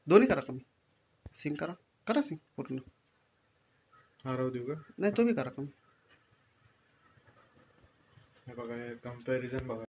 दोन्ही करा कमी. सिंग करा, करा सिंग पूर्ण. हा राहू देऊ का? नाही तुम्ही करा कमी. हे बघा, हे कंपॅरिझन बघा.